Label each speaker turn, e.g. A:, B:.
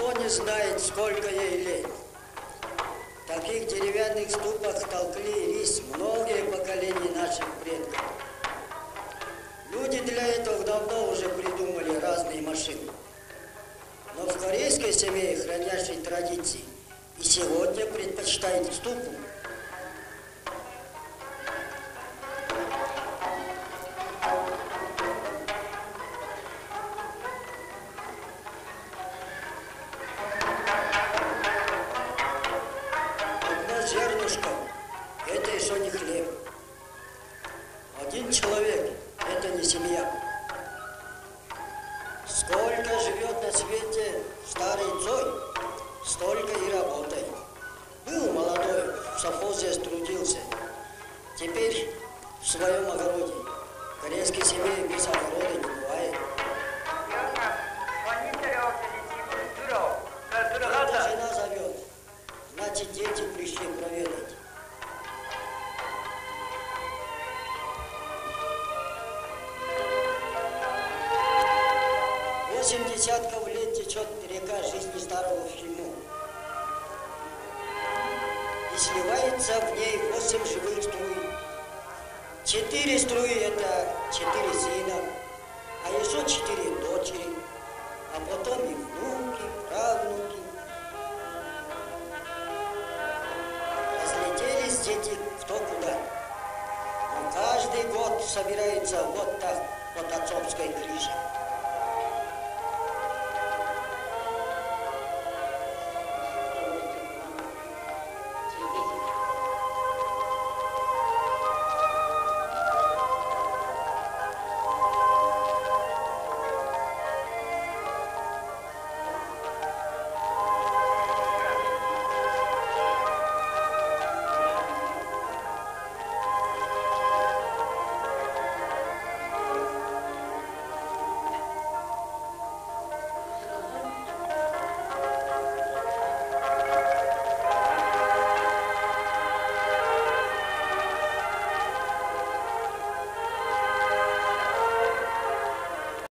A: Никто не знает, сколько ей лет. В таких деревянных ступах толкли рис многие поколения наших предков. Люди для этого давно уже придумали разные машины. Но в корейской семье, хранящей традиции, и сегодня предпочитают ступу. Одно зернышко – это еще не хлеб. Один человек – это не семья. Сколько живет на свете старый Цой, столько и работает. Был молодой, в совхозе трудился. Теперь в своем огороде. В корейской семье без огорода не бывает. Это жена зовет. Значит, дети пришли проведать. 8 десятков лет течет река жизни старого фильма. И сливается в ней 8 живых струй. 4 струи – это 4 сына, а еще 4 дочери, а потом и внуки, правнуки. Разлетелись дети кто куда. Но каждый год собирается вот так под отцовской крышей.